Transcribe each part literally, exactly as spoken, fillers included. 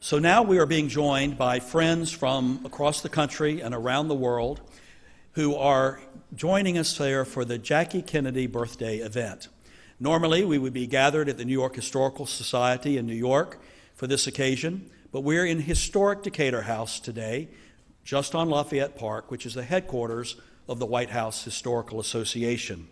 So now we are being joined by friends from across the country and around the world who are joining us there for the Jackie Kennedy birthday event. Normally, we would be gathered at the New York Historical Society in New York for this occasion, but we're in historic Decatur House today, just on Lafayette Park, which is the headquarters of the White House Historical Association.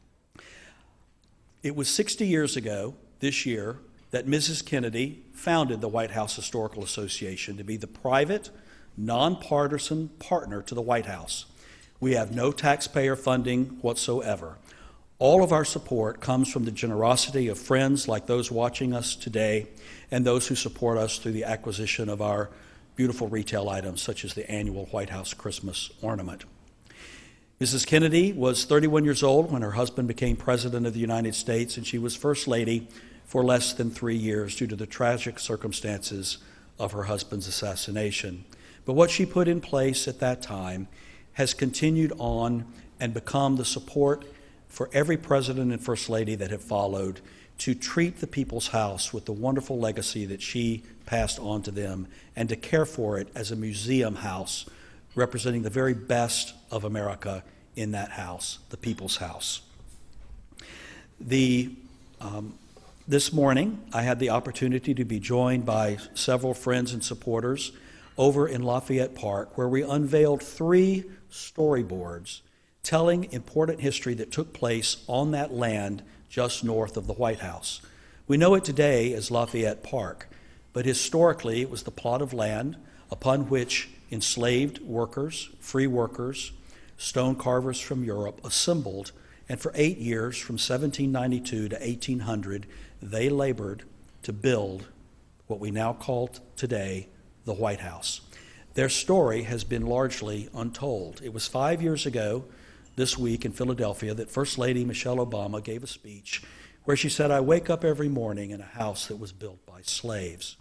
It was sixty years ago this year that Missus Kennedy founded the White House Historical Association to be the private, nonpartisan partner to the White House. We have no taxpayer funding whatsoever. All of our support comes from the generosity of friends like those watching us today and those who support us through the acquisition of our beautiful retail items, such as the annual White House Christmas ornament. Missus Kennedy was thirty-one years old when her husband became President of the United States, and she was First Lady for less than three years due to the tragic circumstances of her husband's assassination. But what she put in place at that time has continued on and become the support for every president and first lady that have followed to treat the people's house with the wonderful legacy that she passed on to them and to care for it as a museum house representing the very best of America in that house, the people's house. The um, This morning, I had the opportunity to be joined by several friends and supporters over in Lafayette Park, where we unveiled three storyboards telling important history that took place on that land just north of the White House. We know it today as Lafayette Park, but historically it was the plot of land upon which enslaved workers, free workers, stone carvers from Europe assembled, and for eight years, from seventeen ninety-two to eighteen hundred, they labored to build what we now call today the White House. Their story has been largely untold. It was five years ago this week in Philadelphia that First Lady Michelle Obama gave a speech where she said, "I wake up every morning in a house that was built by slaves."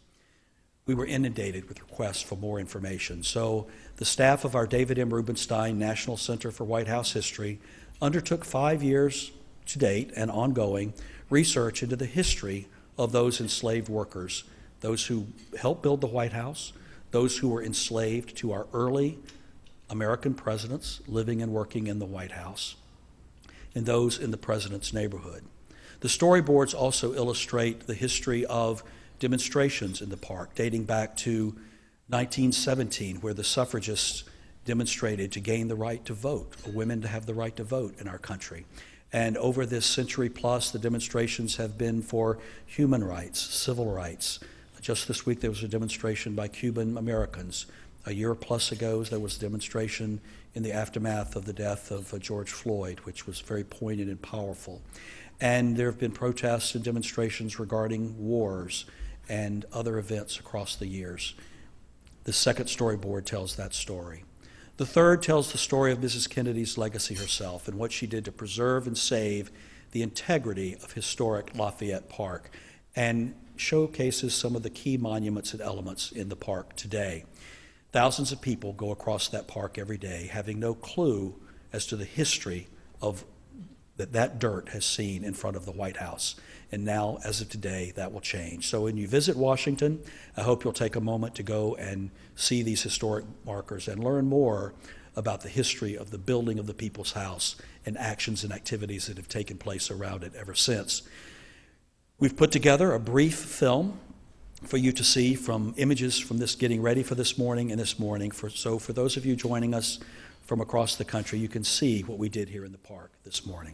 We were inundated with requests for more information. So the staff of our David M. Rubenstein National Center for White House History undertook five years to date and ongoing research into the history of those enslaved workers, those who helped build the White House, those who were enslaved to our early American presidents living and working in the White House, and those in the president's neighborhood. The storyboards also illustrate the history of demonstrations in the park dating back to nineteen seventeen, where the suffragists demonstrated to gain the right to vote, for women to have the right to vote in our country. And over this century plus, the demonstrations have been for human rights, civil rights. Just this week, there was a demonstration by Cuban Americans. A year plus ago, there was a demonstration in the aftermath of the death of uh, George Floyd, which was very poignant and powerful. And there have been protests and demonstrations regarding wars and other events across the years. The second storyboard tells that story. The third tells the story of Missus Kennedy's legacy herself and what she did to preserve and save the integrity of historic Lafayette Park, and showcases some of the key monuments and elements in the park today. Thousands of people go across that park every day having no clue as to the history of that that dirt has seen in front of the White House. And now, as of today, that will change. So when you visit Washington, I hope you'll take a moment to go and see these historic markers and learn more about the history of the building of the People's House and actions and activities that have taken place around it ever since. We've put together a brief film for you to see from images from this getting ready for this morning and this morning. For, so for those of you joining us from across the country, you can see what we did here in the park this morning.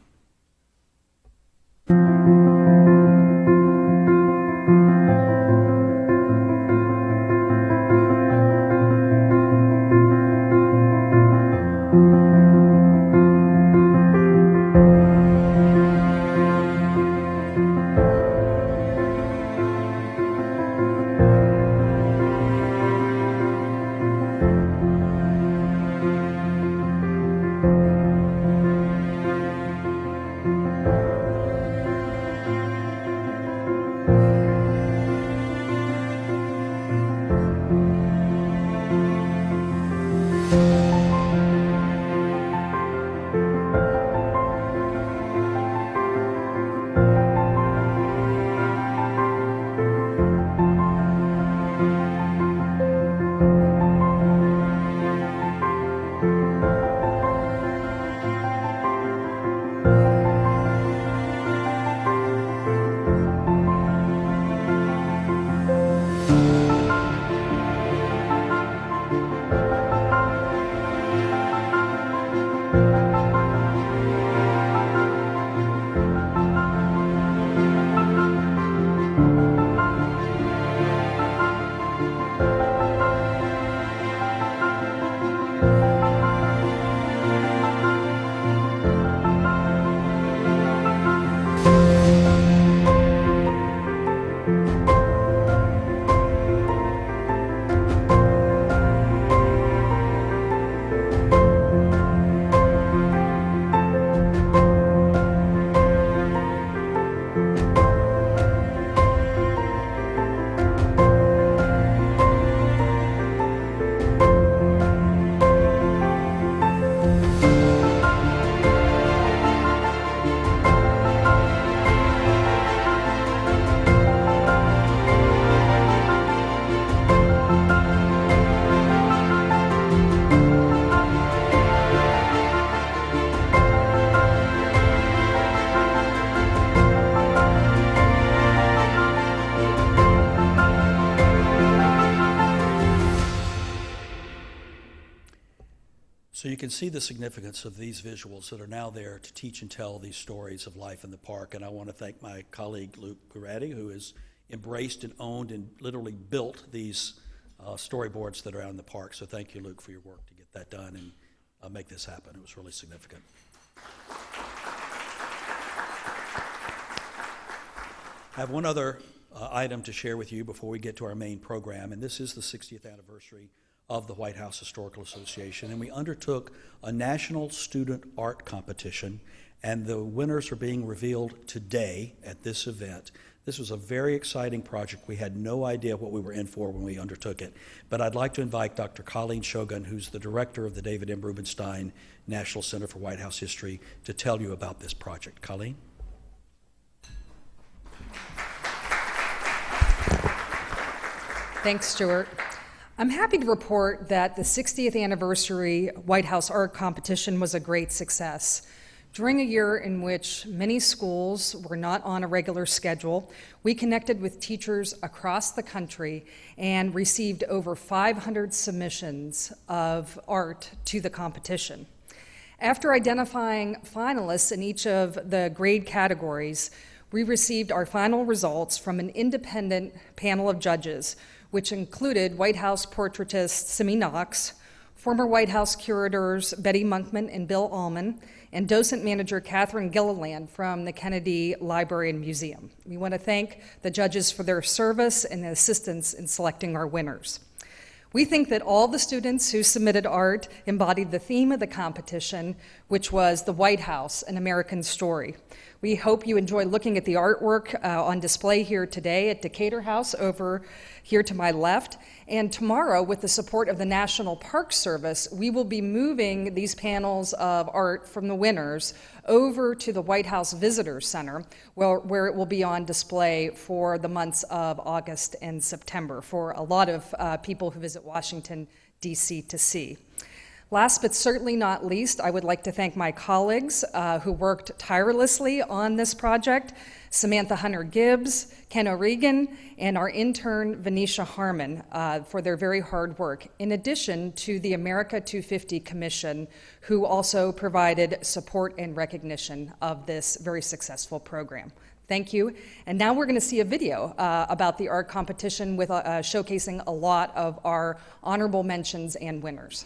you can see the significance of these visuals that are now there to teach and tell these stories of life in the park. And I want to thank my colleague Luke Guratti, who has embraced and owned and literally built these uh, storyboards that are out in the park. So thank you, Luke, for your work to get that done and uh, make this happen. It was really significant. I have one other uh, item to share with you before we get to our main program, and this is the sixtieth anniversary of the White House Historical Association, and we undertook a national student art competition, and the winners are being revealed today at this event. This was a very exciting project. We had no idea what we were in for when we undertook it, but I'd like to invite Doctor Colleen Shogun, who's the director of the David M. Rubenstein National Center for White House History, to tell you about this project. Colleen? Thanks, Stuart. I'm happy to report that the sixtieth anniversary White House Art Competition was a great success. During a year in which many schools were not on a regular schedule, we connected with teachers across the country and received over five hundred submissions of art to the competition. After identifying finalists in each of the grade categories, we received our final results from an independent panel of judges, which included White House portraitist Simi Knox, former White House curators Betty Monkman and Bill Allman, and docent manager Catherine Gilliland from the Kennedy Library and Museum. We want to thank the judges for their service and assistance in selecting our winners. We think that all the students who submitted art embodied the theme of the competition, which was the White House, an American story. We hope you enjoy looking at the artwork uh, on display here today at Decatur House over here to my left. And tomorrow, with the support of the National Park Service, we will be moving these panels of art from the winners over to the White House Visitor Center, where, where it will be on display for the months of August and September for a lot of uh, people who visit Washington, D C to see. Last but certainly not least, I would like to thank my colleagues uh, who worked tirelessly on this project, Samantha Hunter-Gibbs, Ken O'Regan, and our intern, Venetia Harmon, uh, for their very hard work, in addition to the America two fifty Commission, who also provided support and recognition of this very successful program. Thank you. And now we're going to see a video uh, about the art competition with uh, showcasing a lot of our honorable mentions and winners.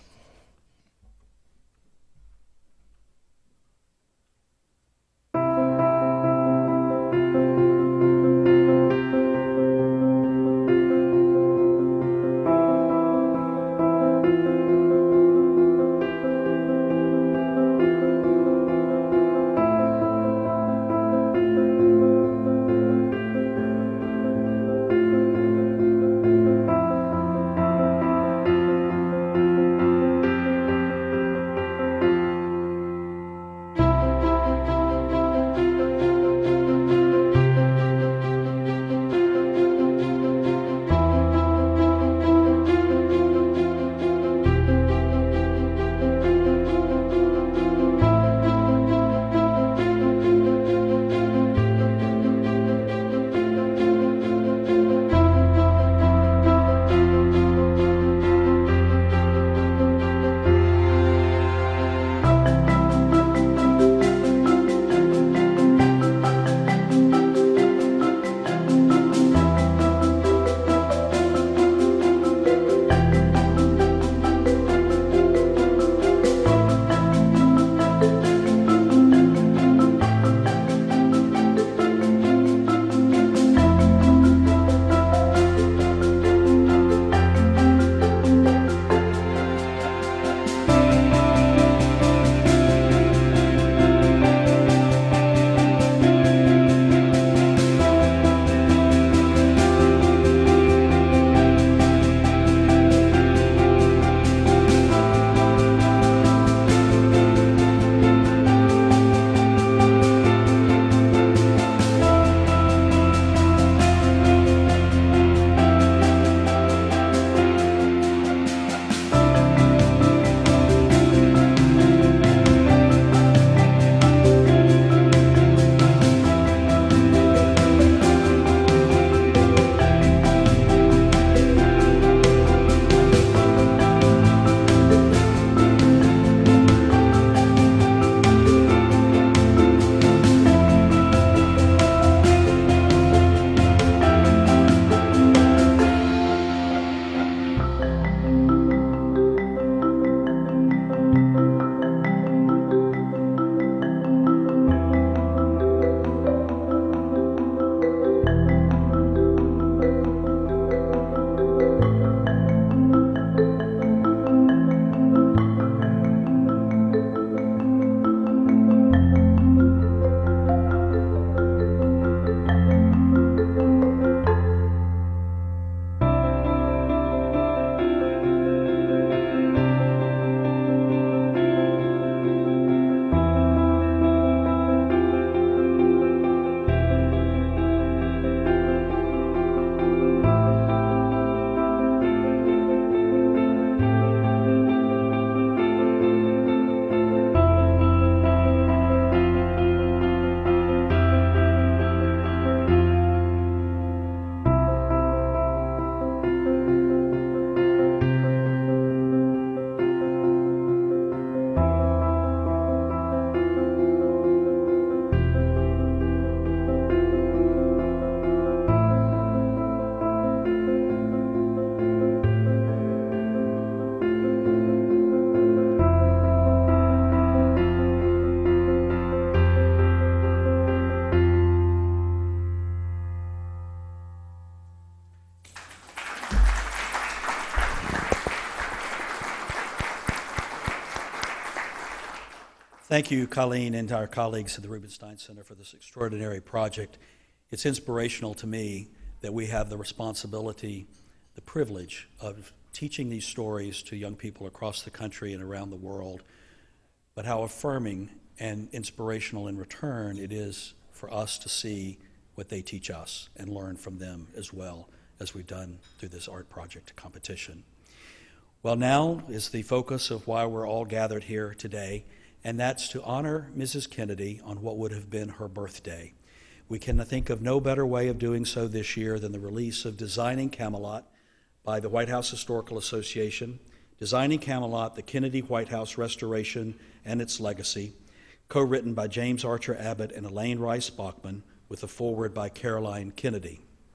Thank you, Colleen, and our colleagues at the Rubenstein Center for this extraordinary project. It's inspirational to me that we have the responsibility, the privilege of teaching these stories to young people across the country and around the world, but how affirming and inspirational in return it is for us to see what they teach us and learn from them as well, as we've done through this art project competition. Well, now is the focus of why we're all gathered here today, and that's to honor Missus Kennedy on what would have been her birthday. We can think of no better way of doing so this year than the release of Designing Camelot by the White House Historical Association, Designing Camelot, the Kennedy White House Restoration and Its Legacy, co-written by James Archer Abbott and Elaine Rice Bachmann, with a foreword by Caroline Kennedy.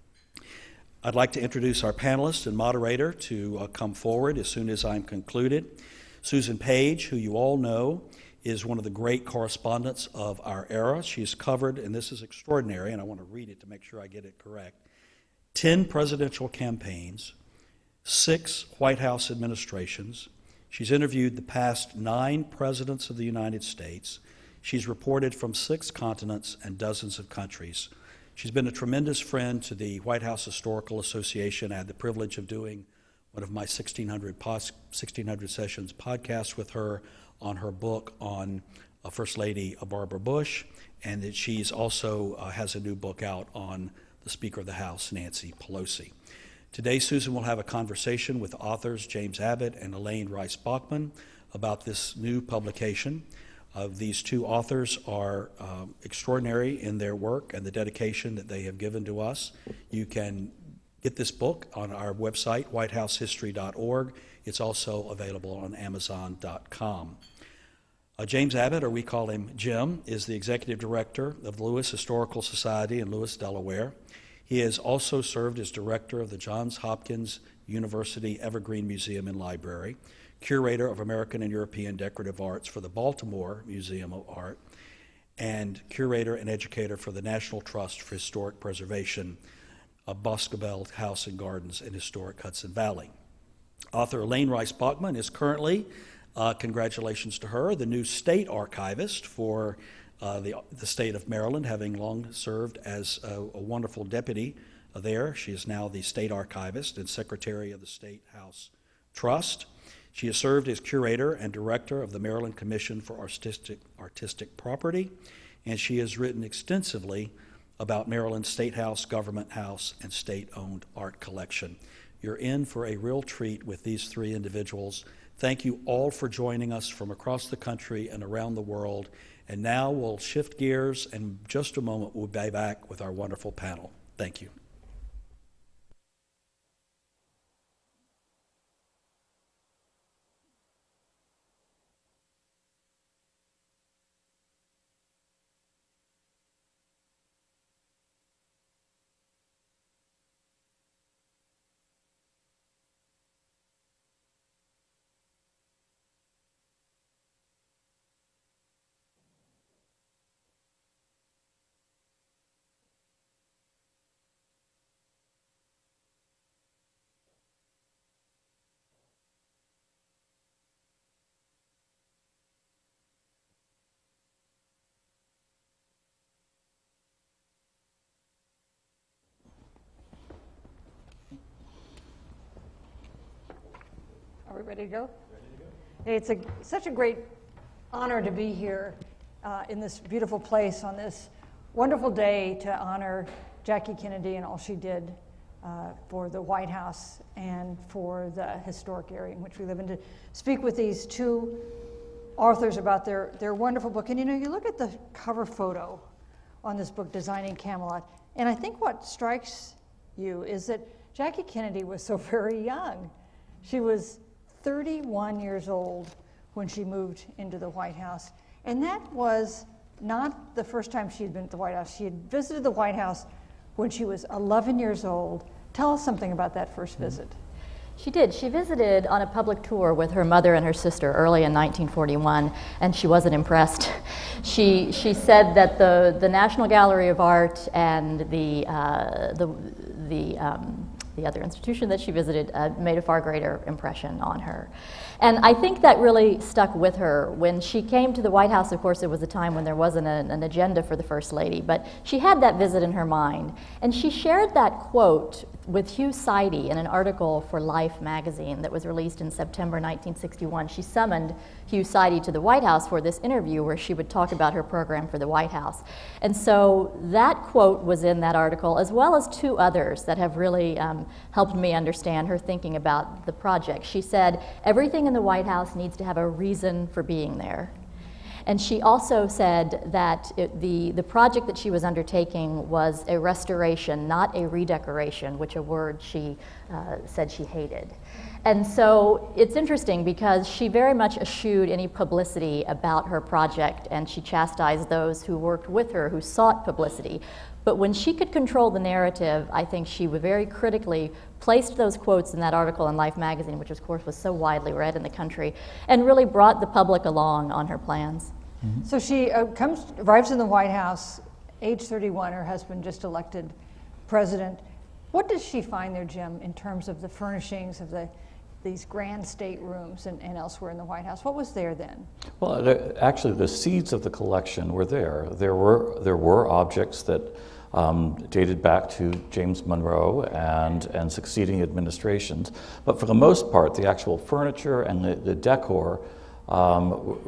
I'd like to introduce our panelist and moderator to uh, come forward as soon as I'm concluded. Susan Page, who you all know, is one of the great correspondents of our era. She's covered, and this is extraordinary, and I want to read it to make sure I get it correct, ten presidential campaigns, six White House administrations. She's interviewed the past nine presidents of the United States. She's reported from six continents and dozens of countries. She's been a tremendous friend to the White House Historical Association. I had the privilege of doing one of my sixteen hundred, pos- sixteen hundred Sessions podcasts with her on her book on uh, First Lady Barbara Bush, and that she's also uh, has a new book out on the Speaker of the House, Nancy Pelosi. Today, Susan will have a conversation with authors James Abbott and Elaine Rice Bachmann about this new publication. Uh, these two authors are um, extraordinary in their work and the dedication that they have given to us. You can get this book on our website, white house history dot org. It's also available on amazon dot com. Uh, James Abbott, or we call him Jim, is the executive director of the Lewis Historical Society in Lewis, Delaware. He has also served as director of the Johns Hopkins University Evergreen Museum and Library, curator of American and European Decorative Arts for the Baltimore Museum of Art, and curator and educator for the National Trust for Historic Preservation of Boscobel House and Gardens in historic Hudson Valley. Author Elaine Rice Bachmann is currently, uh, congratulations to her, the new state archivist for uh, the, the state of Maryland, having long served as a, a wonderful deputy uh, there. She is now the state archivist and secretary of the State House Trust. She has served as curator and director of the Maryland Commission for Artistic, Artistic Property, and she has written extensively about Maryland's State House, Government House, and state-owned art collection. You're in for a real treat with these three individuals. Thank you all for joining us from across the country and around the world. And now we'll shift gears, and in just a moment we'll be back with our wonderful panel. Thank you. Are we ready to go? Ready to go. Hey, it's a, such a great honor to be here uh, in this beautiful place on this wonderful day to honor Jackie Kennedy and all she did uh, for the White House and for the historic area in which we live, and to speak with these two authors about their, their wonderful book. And you know, you look at the cover photo on this book, Designing Camelot, and I think what strikes you is that Jackie Kennedy was so very young. She was thirty-one years old when she moved into the White House. And that was not the first time she had been at the White House. She had visited the White House when she was eleven years old. Tell us something about that first visit. She did. She visited on a public tour with her mother and her sister early in nineteen forty-one, and she wasn't impressed. She she said that the the National Gallery of Art and the uh, the the um, the other institution that she visited, uh, made a far greater impression on her. And I think that really stuck with her. When she came to the White House, of course, it was a time when there wasn't a, an agenda for the First Lady, but she had that visit in her mind. And she shared that quote with Hugh Sidey in an article for Life magazine that was released in September nineteen sixty-one. She summoned Hugh Sidey to the White House for this interview where she would talk about her program for the White House. And so that quote was in that article, as well as two others that have really um, helped me understand her thinking about the project. She said, everything in the White House needs to have a reason for being there. And she also said that it, the, the project that she was undertaking was a restoration, not a redecoration, which a word she uh, said she hated. And so it's interesting because she very much eschewed any publicity about her project, and she chastised those who worked with her who sought publicity. But when she could control the narrative, I think she would very critically placed those quotes in that article in Life magazine, which of course was so widely read in the country, and really brought the public along on her plans. Mm-hmm. So she uh, comes, arrives in the White House, age thirty-one, her husband just elected president. What does she find there, Jim, in terms of the furnishings of the these grand state rooms and, and elsewhere in the White House? What was there then? Well, the, actually, the seeds of the collection were there. There were there were objects that um, dated back to James Monroe and and succeeding administrations, but for the most part, the actual furniture and the, the decor um,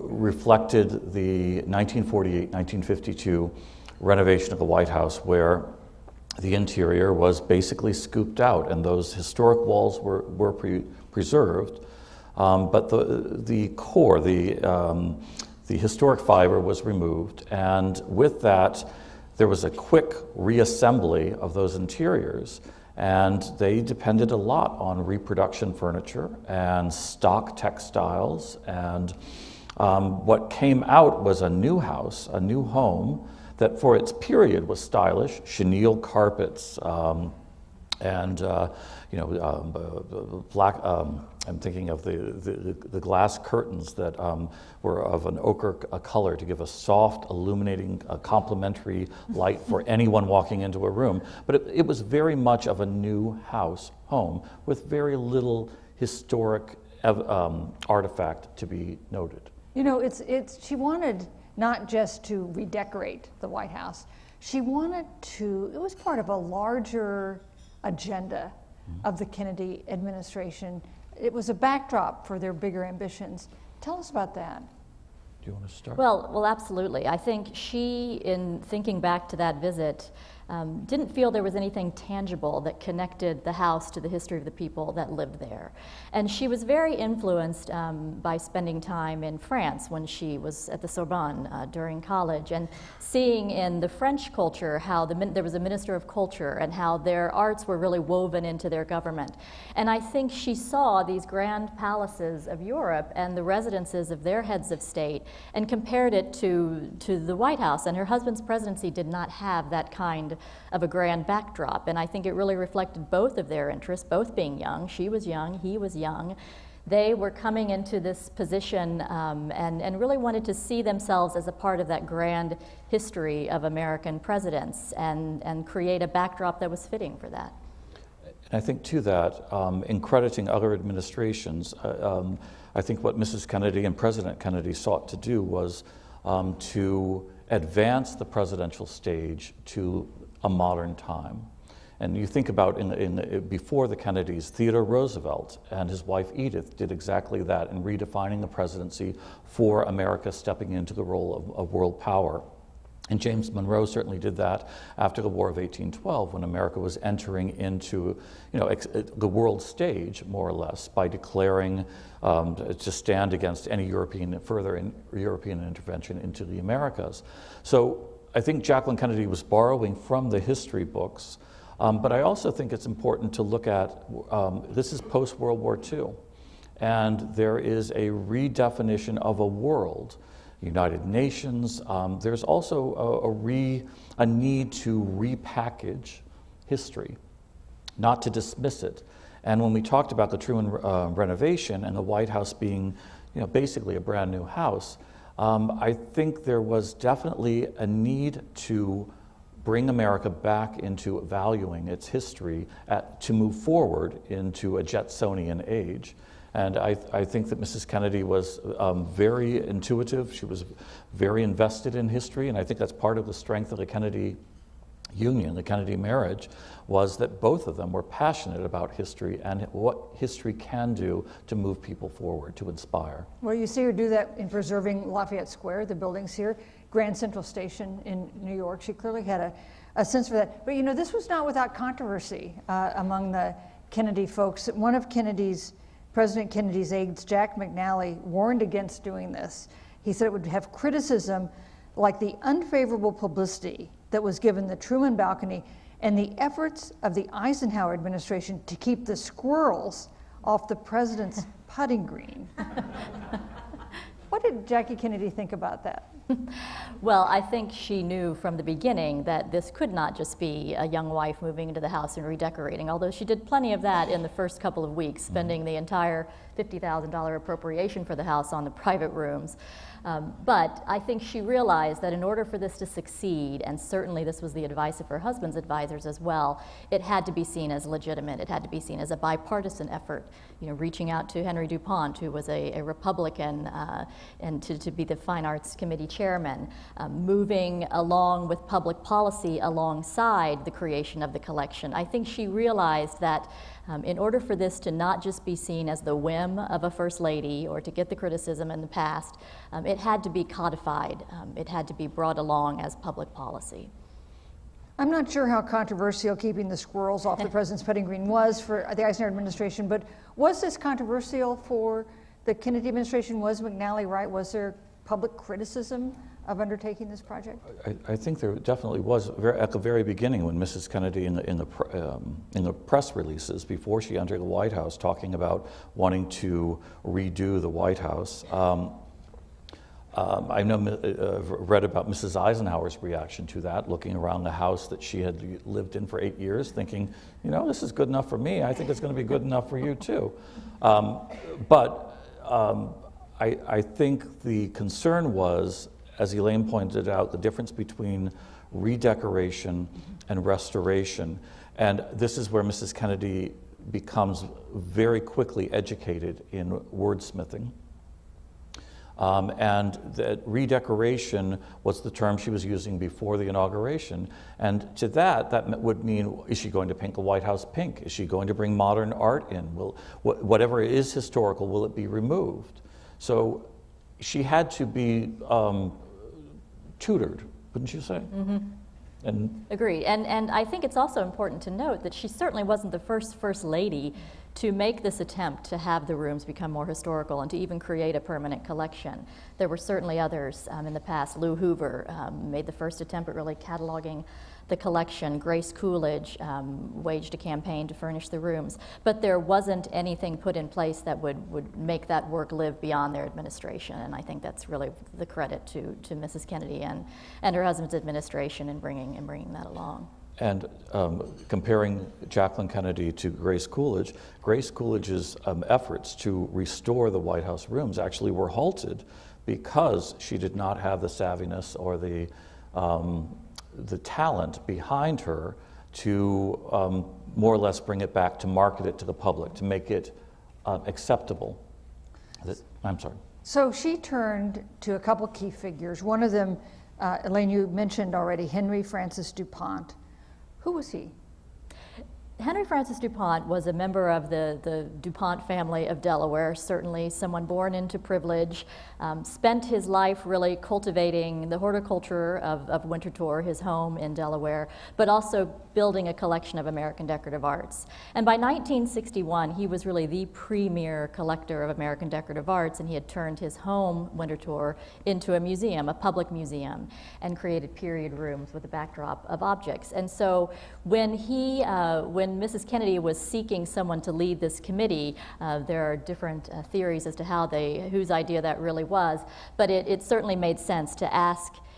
reflected the nineteen forty-eight nineteen fifty-two renovation of the White House, where the interior was basically scooped out, and those historic walls were, were pre preserved. Um, but the, the core, the, um, the historic fiber was removed, and with that, there was a quick reassembly of those interiors, and they depended a lot on reproduction furniture and stock textiles, and um, what came out was a new house, a new home, that for its period was stylish, chenille carpets, um, and uh, you know, um, uh, black. Um, I'm thinking of the, the the glass curtains that um, were of an ochre color to give a soft, illuminating, uh, complementary light for anyone walking into a room. But it, it was very much of a new house home with very little historic um, artifact to be noted. You know, it's it's she wanted not just to redecorate the White House. She wanted to, it was part of a larger agenda mm-hmm. of the Kennedy administration. It was a backdrop for their bigger ambitions. Tell us about that. Do you want to start? Well, well, absolutely. I think she, in thinking back to that visit, um, didn't feel there was anything tangible that connected the house to the history of the people that lived there. And she was very influenced um, by spending time in France when she was at the Sorbonne uh, during college, and seeing in the French culture how the, there was a minister of culture and how their arts were really woven into their government. And I think she saw these grand palaces of Europe and the residences of their heads of state and compared it to, to the White House. And her husband's presidency did not have that kind of a grand backdrop. And I think it really reflected both of their interests, both being young. She was young, he was young. They were coming into this position um, and, and really wanted to see themselves as a part of that grand history of American presidents and, and create a backdrop that was fitting for that. And I think to that, um, in crediting other administrations, uh, um, I think what Missus Kennedy and President Kennedy sought to do was um, to advance the presidential stage to a modern time. And you think about in, in, before the Kennedys, Theodore Roosevelt and his wife Edith did exactly that in redefining the presidency for America stepping into the role of, of world power. And James Monroe certainly did that after the War of eighteen twelve, when America was entering into, you know, ex the world stage, more or less, by declaring um, to stand against any European further in, European intervention into the Americas. So I think Jacqueline Kennedy was borrowing from the history books, um, but I also think it's important to look at um, this is post-World War Two, and there is a redefinition of a world. United Nations. Um, there's also a, a, re, a need to repackage history, not to dismiss it. And when we talked about the Truman uh, renovation and the White House being, you know, basically a brand new house, um, I think there was definitely a need to bring America back into valuing its history at, to move forward into a Jetsonian age. And I, I think that Missus Kennedy was um, very intuitive. She was very invested in history, and I think that's part of the strength of the Kennedy union, the Kennedy marriage, was that both of them were passionate about history and what history can do to move people forward, to inspire. Well, you see her do that in preserving Lafayette Square, the buildings here, Grand Central Station in New York. She clearly had a, a sense for that. But you know, this was not without controversy uh, among the Kennedy folks. One of Kennedy's, President Kennedy's aides, Jack McNally, warned against doing this. He said it would have criticism like the unfavorable publicity that was given the Truman balcony and the efforts of the Eisenhower administration to keep the squirrels off the president's putting green. What did Jackie Kennedy think about that? Well, I think she knew from the beginning that this could not just be a young wife moving into the house and redecorating, although she did plenty of that in the first couple of weeks, spending the entire fifty thousand dollar appropriation for the house on the private rooms. Um, but I think she realized that in order for this to succeed, and certainly this was the advice of her husband's advisors as well, it had to be seen as legitimate. It had to be seen as a bipartisan effort. You know, reaching out to Henry DuPont, who was a, a Republican, uh, and to, to be the Fine Arts Committee chairman, um, moving along with public policy alongside the creation of the collection. I think she realized that Um, in order for this to not just be seen as the whim of a First Lady or to get the criticism in the past, um, it had to be codified. Um, it had to be brought along as public policy. I'm not sure how controversial keeping the squirrels off the president's putting green was for the Eisenhower administration, but was this controversial for the Kennedy administration? Was McNally right? Was there public criticism of undertaking this project? I, I think there definitely was very, at the very beginning when Missus Kennedy in the in the um, in the press releases before she entered the White House, talking about wanting to redo the White House. Um, um, I know uh, read about Missus Eisenhower's reaction to that, looking around the house that she had lived in for eight years, thinking, you know, this is good enough for me. I think it's going to be good enough for you too. Um, but um, I, I think the concern was, as Elaine pointed out, the difference between redecoration and restoration. And this is where Missus Kennedy becomes very quickly educated in wordsmithing. Um, and that redecoration was the term she was using before the inauguration. And to that, that would mean, is she going to paint the White House pink? Is she going to bring modern art in? Will, wh whatever is historical, will it be removed? So she had to be um, tutored, wouldn't you say? Mm-hmm. And Agreed. And, and I think it's also important to note that she certainly wasn't the first First Lady to make this attempt to have the rooms become more historical and to even create a permanent collection. There were certainly others um, in the past. Lou Hoover um, made the first attempt at really cataloging the collection. Grace Coolidge um, waged a campaign to furnish the rooms. But there wasn't anything put in place that would, would make that work live beyond their administration. And I think that's really the credit to, to Missus Kennedy and, and her husband's administration in bringing, in bringing that along. And um, comparing Jacqueline Kennedy to Grace Coolidge, Grace Coolidge's um, efforts to restore the White House rooms actually were halted because she did not have the savviness or the, um, the talent behind her to um, more or less bring it back, to market it to the public, to make it uh, acceptable. I'm sorry. So she turned to a couple key figures. One of them, uh, Elaine, you mentioned already, Henry Francis DuPont. Who was he? Henry Francis DuPont was a member of the, the DuPont family of Delaware, certainly someone born into privilege, um, spent his life really cultivating the horticulture of, of Winterthur, his home in Delaware, but also building a collection of American decorative arts. And by nineteen sixty-one, he was really the premier collector of American decorative arts, and he had turned his home, Winterthur, into a museum, a public museum, and created period rooms with a backdrop of objects. And so when he, uh, when Missus Kennedy was seeking someone to lead this committee, uh, there are different uh, theories as to how they, whose idea that really was, but it, it certainly made sense to ask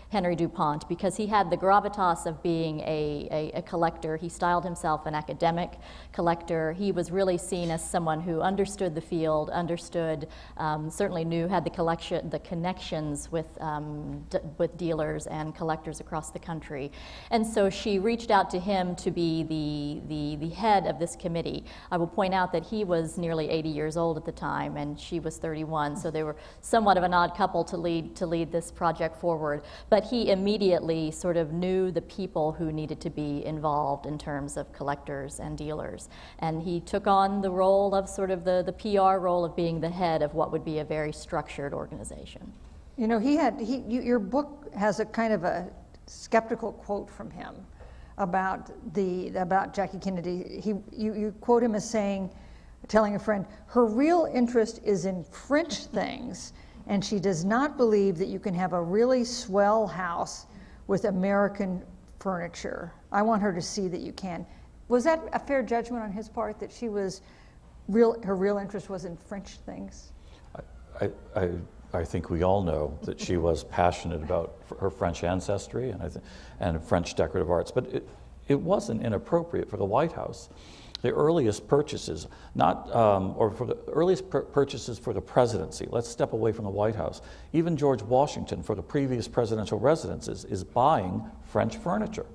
Henry DuPont, because he had the gravitas of being a, a, a collector. He styled himself an academic collector. He was really seen as someone who understood the field, understood, um, certainly knew, had the collection, the connections with, um, d with dealers and collectors across the country. And so she reached out to him to be the, the, the head of this committee. I will point out that he was nearly eighty years old at the time, and she was thirty-one, so they were somewhat of an odd couple to lead, to lead this project forward. But he immediately sort of knew the people who needed to be involved in terms of collectors and dealers. And he took on the role of sort of the, the P R role of being the head of what would be a very structured organization. You know, he had, he, you, your book has a kind of a skeptical quote from him about the, about Jackie Kennedy. He, you, you quote him as saying, telling a friend, her real interest is in French things, and she does not believe that you can have a really swell house with American furniture. I want her to see that you can. Was that a fair judgment on his part, that she was real, her real interest was in French things? I, I, I think we all know that she was passionate about her French ancestry and, I th and French decorative arts, but it, it wasn't inappropriate for the White House. The earliest purchases, not, um, or for the earliest pur purchases for the presidency, let's step away from the White House. Even George Washington, for the previous presidential residences, is buying French furniture.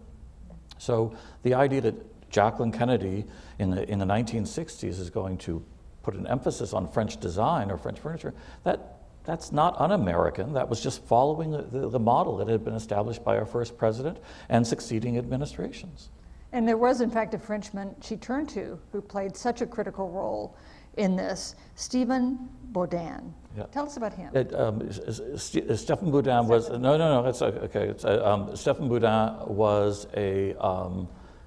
So the idea that Jacqueline Kennedy in the, in the nineteen sixties is going to put an emphasis on French design or French furniture, that, that's not un-American. That was just following the, the, the model that had been established by our first president and succeeding administrations. And there was, in fact, a Frenchman she turned to who played such a critical role in this, Stephen Baudin. Yeah. Tell us about him. It, um, Stephen Baudin was, no, no, no, it's okay. It's, uh, um, Stephen Baudin was a, um,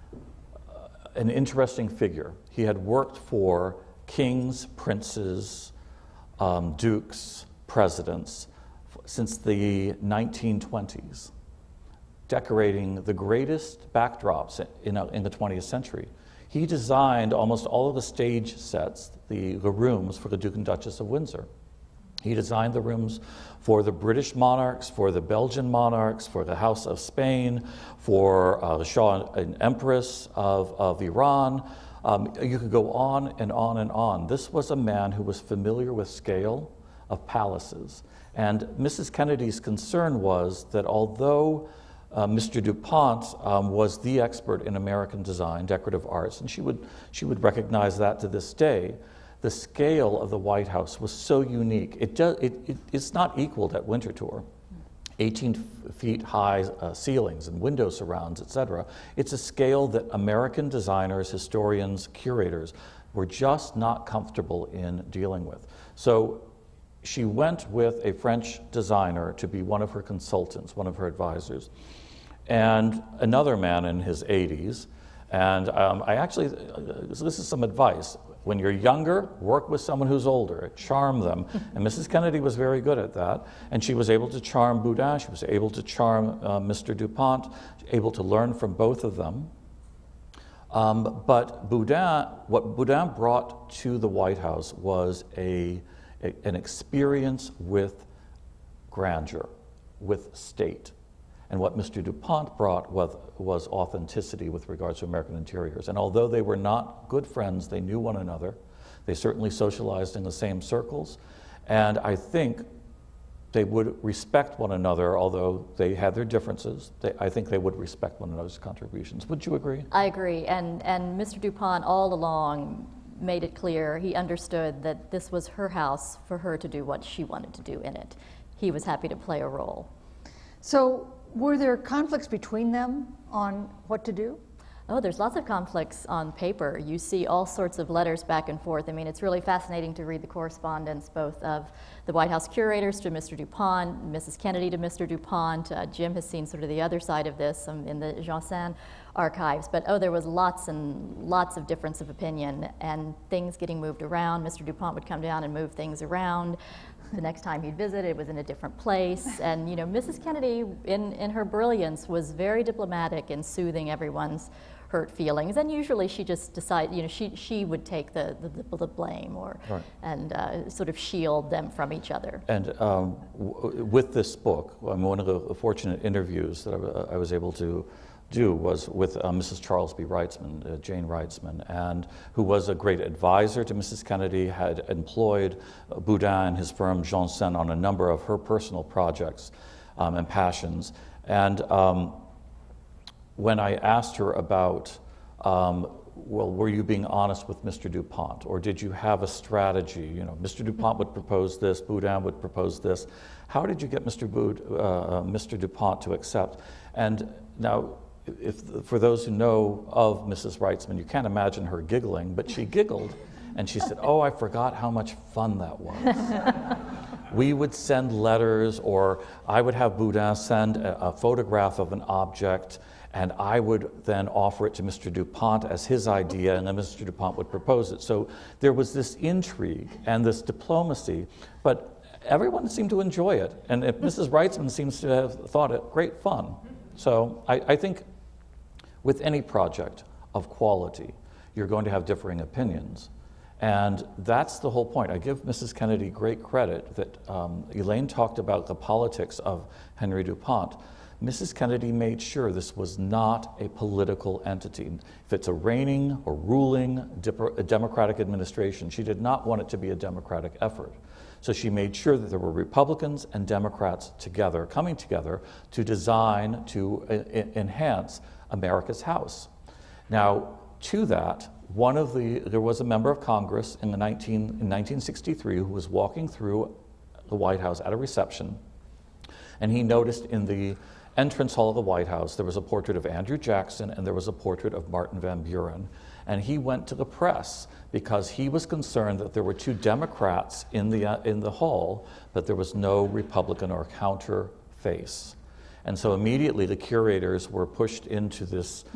an interesting figure. He had worked for kings, princes, um, dukes, presidents since the nineteen twenties. Decorating the greatest backdrops in, in the twentieth century. He designed almost all of the stage sets, the, the rooms for the Duke and Duchess of Windsor. He designed the rooms for the British monarchs, for the Belgian monarchs, for the House of Spain, for uh, the Shah and Empress of, of Iran. Um, you could go on and on and on. This was a man who was familiar with scale of palaces. And Missus Kennedy's concern was that although Uh, Mister DuPont um, was the expert in American design, decorative arts, and she would, she would recognize that to this day. The scale of the White House was so unique. It does, it, it, it's not equaled at Winterthur. eighteen feet high uh, ceilings and window surrounds, et cetera. It's a scale that American designers, historians, curators were just not comfortable in dealing with. So she went with a French designer to be one of her consultants, one of her advisors, and another man in his eighties. And um, I actually, uh, this is some advice. When you're younger, work with someone who's older, charm them. And Missus Kennedy was very good at that. And she was able to charm Baudin, she was able to charm uh, Mister DuPont, able to learn from both of them. Um, but Baudin, what Baudin brought to the White House was a, a, an experience with grandeur, with state. And what Mister DuPont brought was, was authenticity with regards to American interiors. And although they were not good friends, they knew one another. They certainly socialized in the same circles. And I think they would respect one another, although they had their differences. They, I think they would respect one another's contributions. Would you agree? I agree. And, and Mister DuPont all along made it clear he understood that this was her house for her to do what she wanted to do in it. He was happy to play a role. So, were there conflicts between them on what to do? Oh, there's lots of conflicts on paper. You see all sorts of letters back and forth. I mean, it's really fascinating to read the correspondence both of the White House curators to Mister DuPont, Missus Kennedy to Mister DuPont. Uh, Jim has seen sort of the other side of this um, in the Janssen archives. But oh, there was lots and lots of difference of opinion and things getting moved around. Mister DuPont would come down and move things around. The next time he'd visit, it was in a different place. And, you know, Missus Kennedy, in, in her brilliance, was very diplomatic in soothing everyone's hurt feelings. And usually she just decided, you know, she, she would take the, the, the blame or, right. and uh, sort of shield them from each other. And um, w with this book, I mean, one of the fortunate interviews that I, I was able to do was with uh, Missus Charles B. Wrightsman, uh, Jane Wrightsman, and who was a great advisor to Missus Kennedy, had employed uh, Boudin and his firm Janssen on a number of her personal projects um, and passions. And um, when I asked her about, um, well, were you being honest with Mister DuPont, or did you have a strategy? You know, Mister DuPont would propose this, Boudin would propose this. How did you get Mister Boud, uh, Mister DuPont to accept? And now, if, for those who know of Missus Wrightsman, you can't imagine her giggling, but she giggled and she said, oh, I forgot how much fun that was. We would send letters, or I would have Boudin send a, a photograph of an object, and I would then offer it to Mister DuPont as his idea, and then Mister DuPont would propose it. So there was this intrigue and this diplomacy, but everyone seemed to enjoy it. And if Missus Wrightsman seems to have thought it great fun. So I, I think with any project of quality, you're going to have differing opinions. And that's the whole point. I give Missus Kennedy great credit that um, Elaine talked about the politics of Henry DuPont. Missus Kennedy made sure this was not a political entity. If it's a reigning or ruling a Democratic administration, she did not want it to be a Democratic effort. So she made sure that there were Republicans and Democrats together, coming together to design, to uh, enhance America's House. Now, to that, one of the, there was a member of Congress in, the nineteen, in nineteen sixty-three who was walking through the White House at a reception, and he noticed in the entrance hall of the White House there was a portrait of Andrew Jackson and there was a portrait of Martin Van Buren. And he went to the press because he was concerned that there were two Democrats in the, uh, in the hall, but there was no Republican or counter face. And so immediately the curators were pushed into this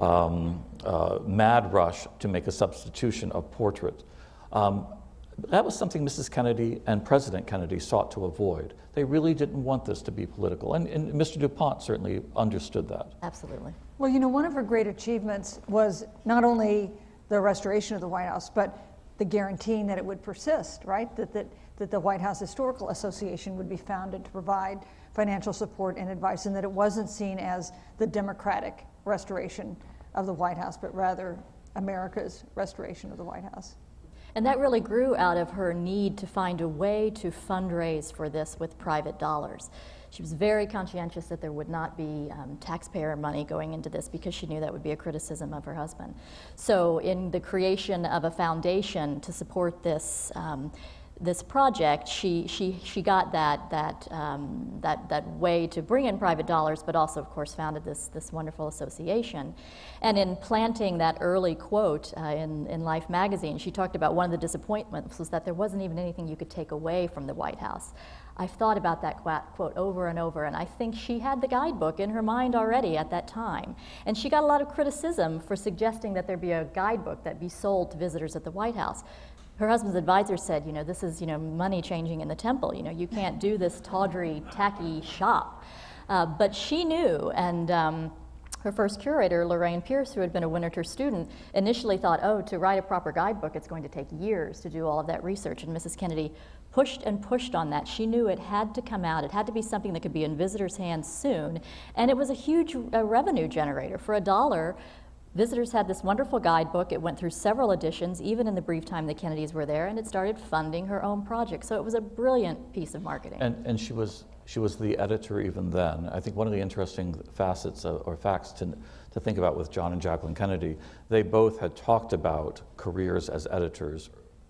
um, uh, mad rush to make a substitution of portrait. Um, that was something Missus Kennedy and President Kennedy sought to avoid. They really didn't want this to be political, and, and Mister DuPont certainly understood that. Absolutely. Well, you know, one of her great achievements was not only the restoration of the White House, but the guaranteeing that it would persist, right? That, that, that the White House Historical Association would be founded to provide financial support and advice, and that it wasn't seen as the democratic restoration of the White House, but rather America's restoration of the White House. And that really grew out of her need to find a way to fundraise for this with private dollars. She was very conscientious that there would not be um, taxpayer money going into this because she knew that would be a criticism of her husband. So in the creation of a foundation to support this um, this project, she she she got that that um, that that way to bring in private dollars, but also, of course, founded this this wonderful association. And in planting that early quote uh, in in Life magazine, she talked about one of the disappointments was that there wasn't even anything you could take away from the White House. I've thought about that quote over and over, and I think she had the guidebook in her mind already at that time. And she got a lot of criticism for suggesting that there be a guidebook that be sold to visitors at the White House. Her husband's advisor said, you know, this is, you know, money changing in the temple. You know, you can't do this tawdry, tacky shop. Uh, but she knew, and um, her first curator, Lorraine Pierce, who had been a Winterthur student, initially thought, oh, to write a proper guidebook, it's going to take years to do all of that research. And Missus Kennedy pushed and pushed on that. She knew it had to come out. It had to be something that could be in visitors' hands soon. And it was a huge uh, revenue generator. For a dollar, visitors had this wonderful guidebook. It went through several editions, even in the brief time the Kennedys were there, and it started funding her own project. So it was a brilliant piece of marketing. And, and she was she was the editor even then. I think one of the interesting facets of, or facts to, to think about with John and Jacqueline Kennedy, they both had talked about careers as editors,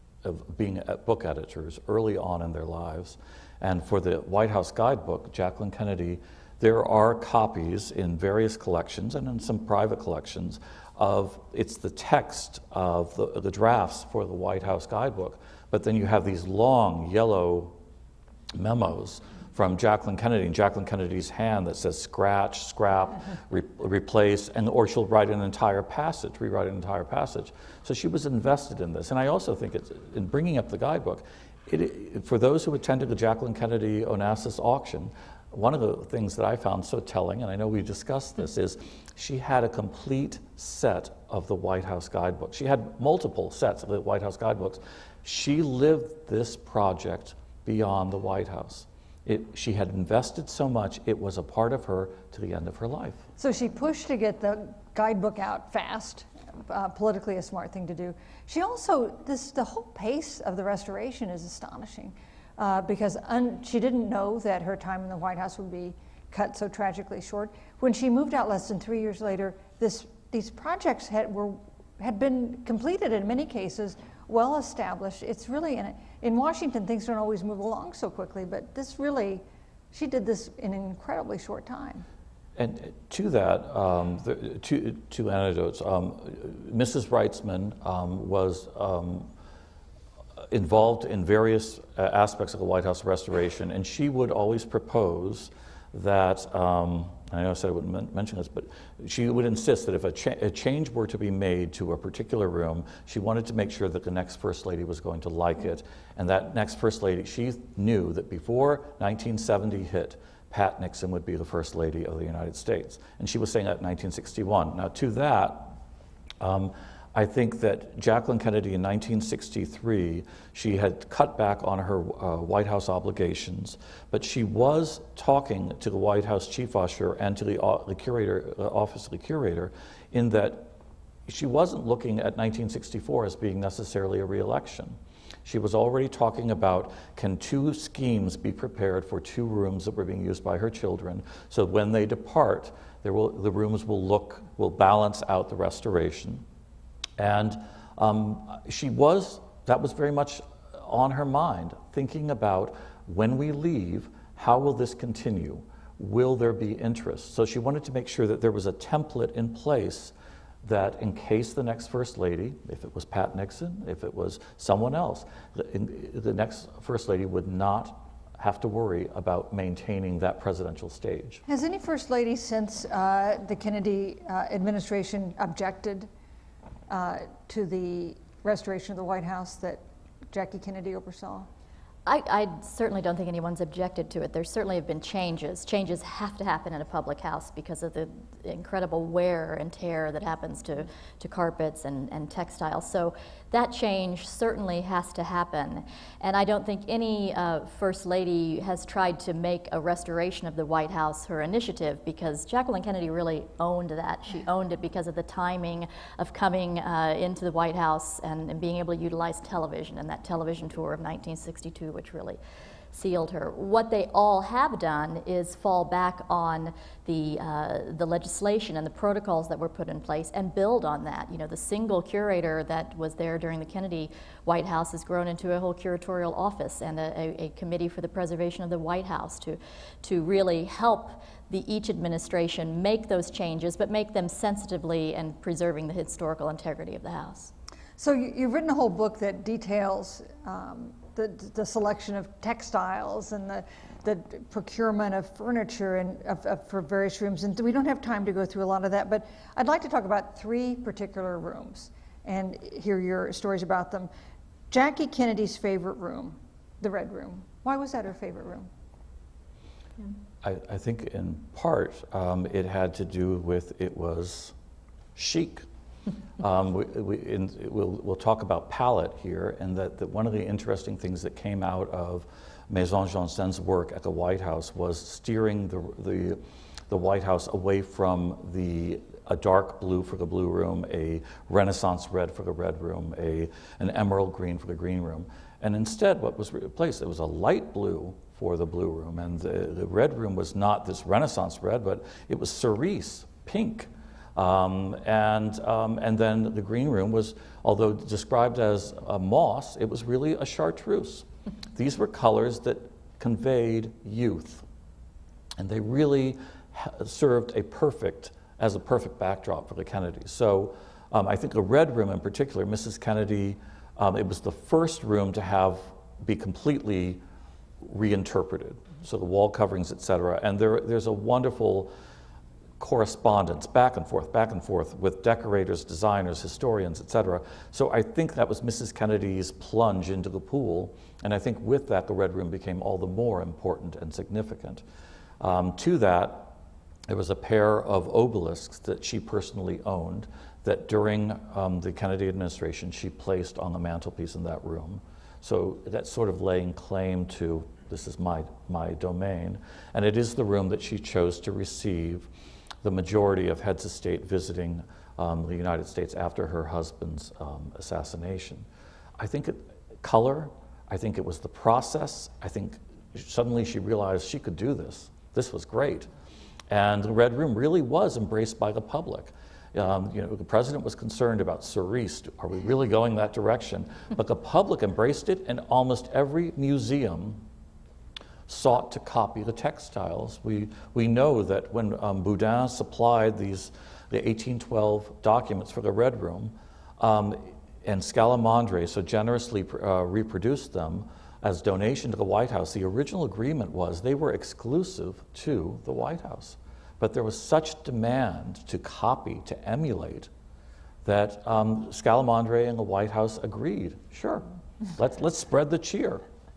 of being book editors early on in their lives. And for the White House Guidebook, Jacqueline Kennedy, there are copies in various collections and in some private collections of, it's the text of the, the drafts for the White House Guidebook, but then you have these long yellow memos from Jacqueline Kennedy, and Jacqueline Kennedy's hand that says scratch, scrap, re replace, and or she'll write an entire passage, rewrite an entire passage. So she was invested in this. And I also think it's, in bringing up the guidebook, It, it, for those who attended the Jacqueline Kennedy Onassis auction, one of the things that I found so telling, and I know we discussed this, is she had a complete set of the White House guidebooks. She had multiple sets of the White House guidebooks. She lived this project beyond the White House. It, she had invested so much, it was a part of her to the end of her life. So she pushed to get the guidebook out fast, uh, politically a smart thing to do. She also, this the whole pace of the restoration is astonishing, uh, because un, she didn't know that her time in the White House would be cut so tragically short. When she moved out less than three years later, this, these projects had, were, had been completed in many cases, well established. It's really, in, in Washington, things don't always move along so quickly, but this really, she did this in an incredibly short time. And to that, um, the, two, two anecdotes. Um, Missus Reitzman um, was um, involved in various uh, aspects of the White House restoration, and she would always propose that, um, I know I said I wouldn't men mention this, but she would insist that if a, cha a change were to be made to a particular room, she wanted to make sure that the next First Lady was going to like it. And that next First Lady, she knew that before nineteen seventy hit, Pat Nixon would be the First Lady of the United States. And she was saying that in nineteen sixty-one. Now to that, um, I think that Jacqueline Kennedy in nineteen sixty-three, she had cut back on her uh, White House obligations, but she was talking to the White House chief usher and to the, uh, the curator, uh, office of the curator, in that she wasn't looking at nineteen sixty-four as being necessarily a re-election. She was already talking about, can two schemes be prepared for two rooms that were being used by her children, so when they depart, there will, the rooms will look, will balance out the restoration. And um, she was, that was very much on her mind, thinking about, when we leave, how will this continue? Will there be interest? So she wanted to make sure that there was a template in place that in case the next First Lady, if it was Pat Nixon, if it was someone else, the, the next First Lady would not have to worry about maintaining that presidential stage. Has any First Lady since uh, the Kennedy uh, administration objected uh, to the restoration of the White House that Jackie Kennedy oversaw? I, I certainly don't think anyone's objected to it. There certainly have been changes. Changes have to happen in a public house because of the incredible wear and tear that happens to, to carpets and, and textiles. So that change certainly has to happen. And I don't think any uh, First Lady has tried to make a restoration of the White House her initiative, because Jacqueline Kennedy really owned that. She owned it because of the timing of coming uh, into the White House and, and being able to utilize television, and that television tour of nineteen sixty-two, which really sealed her. What they all have done is fall back on the, uh, the legislation and the protocols that were put in place and build on that. You know, the single curator that was there during the Kennedy White House has grown into a whole curatorial office and a, a, a committee for the preservation of the White House to, to really help the each administration make those changes, but make them sensitively and preserving the historical integrity of the House. So you, you've written a whole book that details um, the, the selection of textiles and the, the procurement of furniture and of, of, for various rooms. And we don't have time to go through a lot of that, but I'd like to talk about three particular rooms and hear your stories about them. Jackie Kennedy's favorite room, the Red Room. Why was that her favorite room? Yeah. I, I think in part um, it had to do with, it was chic. um, we, we, in, we'll, we'll talk about palette here, and that, that one of the interesting things that came out of Maison Jansen's work at the White House was steering the, the, the White House away from the, a dark blue for the blue room, a Renaissance red for the red room, a, an emerald green for the green room. And instead what was replaced, it was a light blue for the blue room, and the, the red room was not this Renaissance red, but it was cerise, pink. Um, and, um, and then the green room was, although described as a moss, it was really a chartreuse. These were colors that conveyed youth, and they really served a perfect, as a perfect backdrop for the Kennedys. So um, I think the red room in particular, Missus Kennedy, um, it was the first room to have, be completely reinterpreted. So the wall coverings, et cetera. And there, there's a wonderful correspondence, back and forth, back and forth, with decorators, designers, historians, et cetera. So I think that was Missus Kennedy's plunge into the pool, and I think with that, the Red Room became all the more important and significant. Um, to that, there was a pair of obelisks that she personally owned that during um, the Kennedy administration she placed on the mantelpiece in that room. So that's sort of laying claim to, this is my, my domain, and it is the room that she chose to receive the majority of heads of state visiting um, the United States after her husband's um, assassination. I think it, color, I think it was the process. I think suddenly she realized she could do this. This was great. And the Red Room really was embraced by the public. Um, you know, the president was concerned about cerise. Are we really going that direction? But the public embraced it, and almost every museum sought to copy the textiles. We, we know that when um, Boudin supplied these, the eighteen twelve documents for the Red Room, um, and Scalamandre so generously uh, reproduced them as donation to the White House, the original agreement was they were exclusive to the White House. But there was such demand to copy, to emulate, that um, Scalamandre and the White House agreed, sure, let's, let's spread the cheer.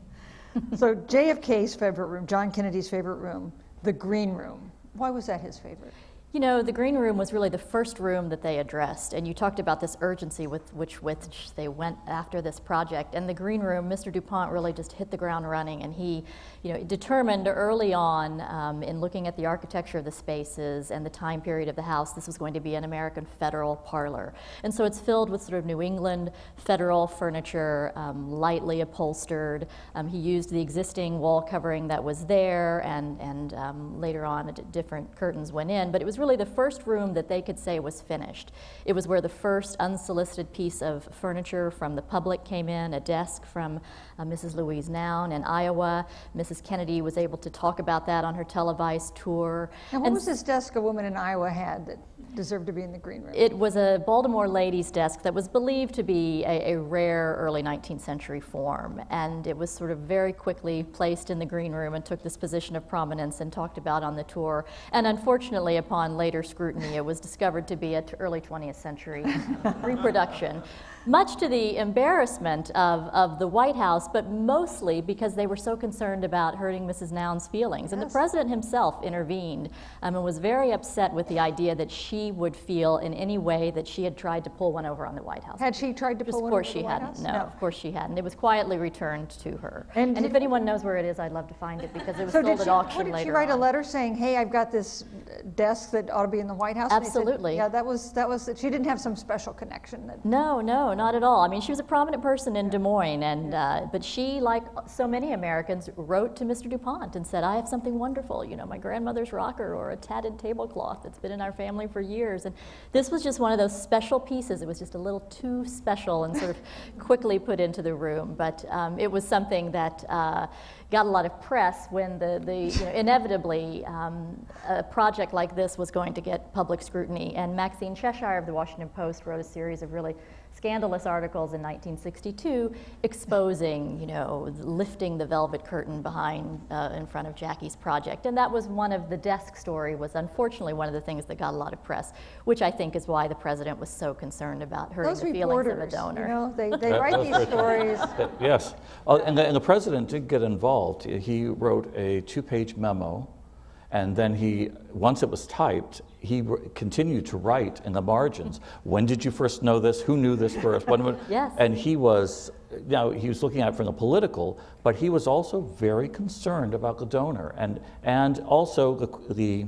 So J F K's favorite room, John Kennedy's favorite room, the Green Room. Why was that his favorite? You know, the Green Room was really the first room that they addressed, and you talked about this urgency with which, which they went after this project. And the Green Room, Mister DuPont really just hit the ground running, and he, you know, determined early on um, in looking at the architecture of the spaces and the time period of the house, this was going to be an American federal parlor. And so it's filled with sort of New England federal furniture, um, lightly upholstered. Um, he used the existing wall covering that was there, and, and um, later on different curtains went in, but it was really really the first room that they could say was finished. It was where the first unsolicited piece of furniture from the public came in, a desk from uh, Missus Louise Noun in Iowa. Missus Kennedy was able to talk about that on her televised tour. And what and was this desk a woman in Iowa had that deserved to be in the Green Room? It was a Baltimore lady's desk that was believed to be a, a rare early nineteenth century form, and it was sort of very quickly placed in the Green Room and took this position of prominence and talked about on the tour. And unfortunately, upon later scrutiny, it was discovered to be an early twentieth century reproduction, much to the embarrassment of, of the White House, but mostly because they were so concerned about hurting Missus Noun's feelings. And Yes. the president himself intervened um, and was very upset with the idea that she would feel in any way that she had tried to pull one over on the White House. Had she tried to Just pull of one course over she the White hadn't. House? No, No. of course she hadn't. It was quietly returned to her. And And, did- if anyone knows where it is, I'd love to find it because it was So sold did at she, auction what, did later she write a on. letter saying, hey, I've got this desk that ought to be in the White House? And they said- Absolutely. yeah, that was, that was, she didn't have some special connection. That, No, no, not at all. I mean, she was a prominent person in Des Moines, and uh, but she, like so many Americans, wrote to Mister DuPont and said, I have something wonderful, you know, my grandmother's rocker or a tatted tablecloth that's been in our family for years. And this was just one of those special pieces. It was just a little too special and sort of quickly put into the room. But um, it was something that uh, got a lot of press when the, the you know, inevitably um, a project like this was going to get public scrutiny. And Maxine Cheshire of the Washington Post wrote a series of really scandalous articles in nineteen sixty-two exposing, you know, lifting the velvet curtain behind, uh, in front of Jackie's project. And that was one of the desk story was unfortunately one of the things that got a lot of press, which I think is why the president was so concerned about hurting those the feelings of a reporters, donor. you know, they, they That- write those these were- stories. Yes, uh, and, the, and the president did get involved. He wrote a two-page memo, and then he, once it was typed, he r- continued to write in the margins. When did you first know this? Who knew this first? When, when- Yes. And he was, you know, he was looking at it from the political, but he was also very concerned about the donor and and also the, the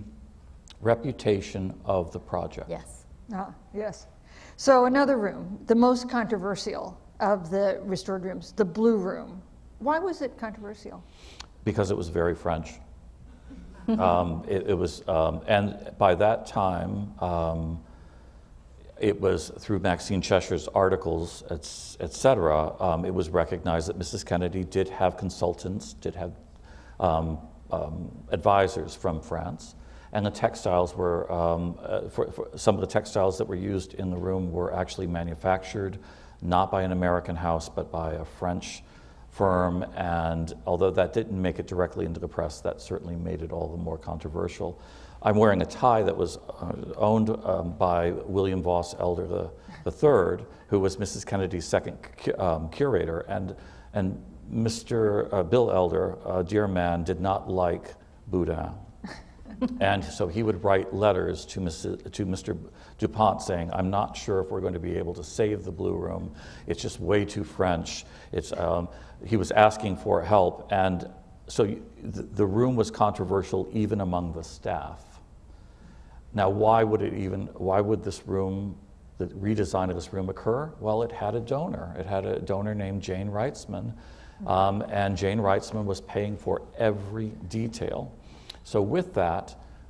reputation of the project. Yes. Ah, yes. So another room, the most controversial of the restored rooms, the Blue Room. Why was it controversial? Because it was very French. um, it, it was, um, and by that time, um, it was through Maxine Cheshire's articles, et, et cetera, um, it was recognized that Missus Kennedy did have consultants, did have um, um, advisors from France, and the textiles were, um, uh, for, for some of the textiles that were used in the room were actually manufactured not by an American house, but by a French firm, and although that didn't make it directly into the press, that certainly made it all the more controversial. I'm wearing a tie that was uh, owned um, by William Voss Elder the, the third, who was Missus Kennedy's second cu um, curator. And, and Mister Uh, Bill Elder, a dear man, did not like Boudin. And so he would write letters to, Missus to Mister DuPont saying, I'm not sure if we're going to be able to save the Blue Room. It's just way too French. It's, um, he was asking for help. And so you, the, the room was controversial even among the staff. Now, why would it even, why would this room, the redesign of this room occur? Well, it had a donor. It had a donor named Jane Reitzman. Um, and Jane Reitzman was paying for every detail. So with that,